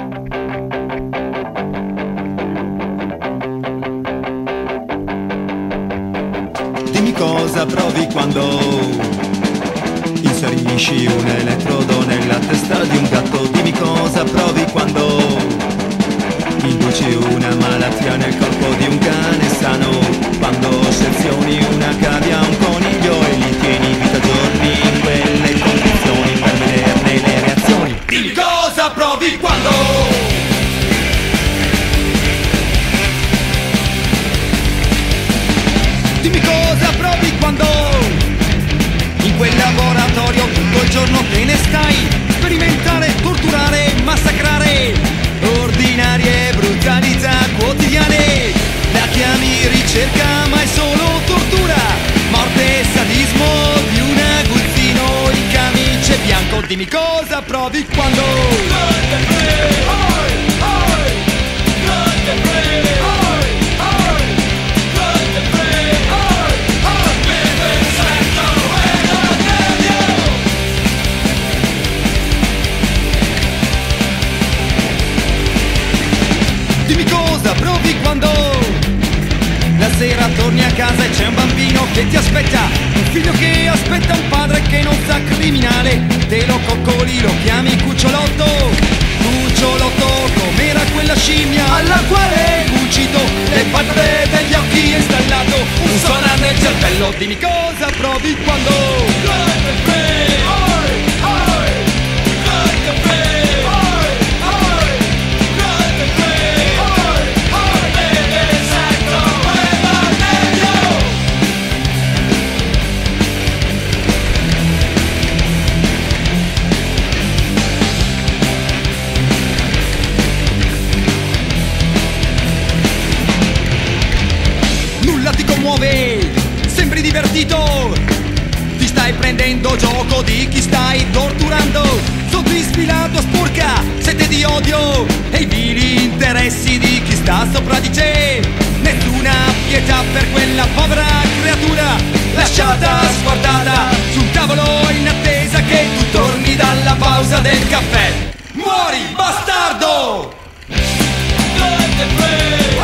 Dimmi cosa provi quando inserisci un elettrodo nella testa di un gatto. Dimmi cosa provi quando induci una malattia nel corpo di un cane sano. Quando sezioni una cavia a un coniglio e gli tieni vita giorni in quelle condizioni per vederne le reazioni. Dimmi cosa provi quando dimmi cosa provi quando in quel laboratorio tutto il giorno te ne stai. Sperimentare, torturare, massacrare, ordinarie brutalità quotidiane. La chiami ricerca ma è solo tortura, morte e sadismo di un aguzzino in camice bianco. Dimmi cosa provi quando dimmi cosa provi quando la sera torni a casa e c'è un bambino che ti aspetta, un figlio che aspetta un padre che non sa criminale. Te lo coccoli, lo chiami cucciolotto, cucciolotto com'era quella scimmia alla quale cucito le patate degli occhi e installato un sonar nel cervello. Dimmi cosa provi quando ti commuove, sembri divertito, ti stai prendendo gioco di chi stai torturando, sotto sfilato sporca sete di odio e i vili interessi di chi sta sopra di te. Nessuna pietà per quella povera creatura lasciata sguardata sul tavolo in attesa che tu torni dalla pausa del caffè. Muori, bastardo!